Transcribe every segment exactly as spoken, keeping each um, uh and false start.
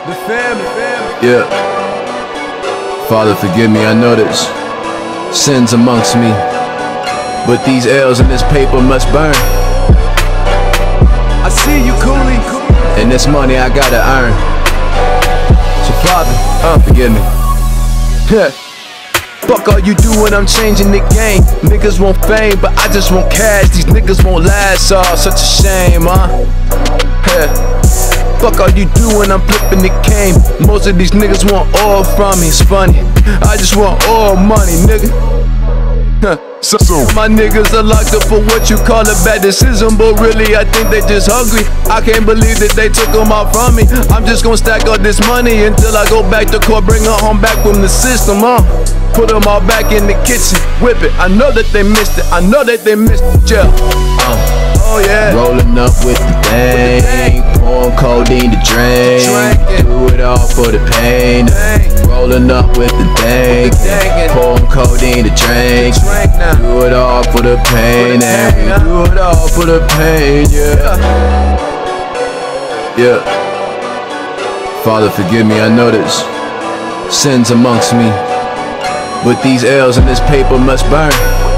The family, family. Yeah. Father, forgive me, I know there's sins amongst me, but these L's in this paper must burn. I see you, Cooly. And this money I gotta earn. So Father, uh, forgive me. Fuck all you do when I'm changing the game. Niggas want fame, but I just want cash. These niggas won't last, oh, such a shame, huh? Fuck all you do when I'm flipping the game. Most of these niggas want all from me. It's funny, I just want all money, nigga. So, so my niggas are locked up for what you call a bad decision, but really I think they just hungry. I can't believe that they took them all from me. I'm just gonna stack all this money until I go back to court, bring her home back from the system, huh? Put them all back in the kitchen, whip it. I know that they missed it, I know that they missed it, yeah. Uh. Oh yeah. Rolling up with the thing, pouring codeine to drink, do it all for the pain. Rolling up with the thing, pouring codeine to drink, do it all for the pain, and we do it all for the pain, yeah. Yeah. Father, forgive me, I know there's sins amongst me, but these L's in this paper must burn.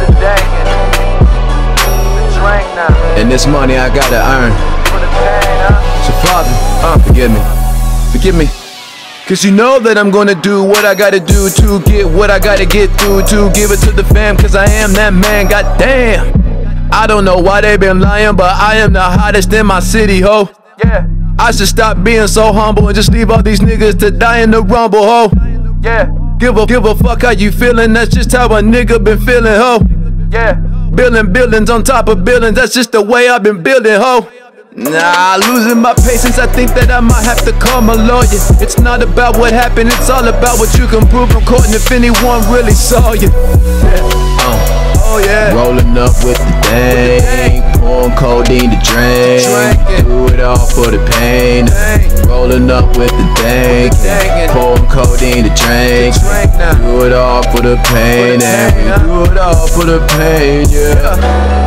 And this money I gotta earn. So Father, uh, forgive me, forgive me. Cause you know that I'm gonna do what I gotta do to get what I gotta get through, to give it to the fam, cause I am that man, goddamn. I don't know why they been lying, but I am the hottest in my city, ho. Yeah. I should stop being so humble and just leave all these niggas to die in the rumble, ho. Yeah. Give a, give a fuck how you feeling, that's just how a nigga been feeling, ho. Yeah. Building buildings on top of buildings, that's just the way I've been building, ho. Nah, losing my patience, I think that I might have to call my lawyer. It's not about what happened, it's all about what you can prove from court, and if anyone really saw you. Yeah. Uh, oh yeah. Rolling up with the thing, pouring codeine to drink, do it all for the pain. Rolling up with the thing, pouring codeine to drink, do it all for the pain, and we do it all for the pain, yeah.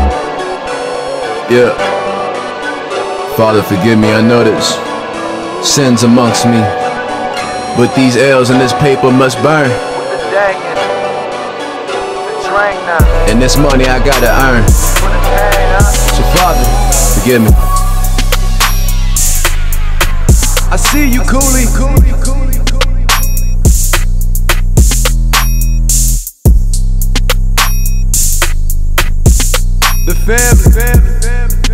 Yeah. Father, forgive me, I know there's sins amongst me, but these L's in this paper must burn. And this money I gotta earn. So Father, forgive me. I see you, Cooly. The family, family, family.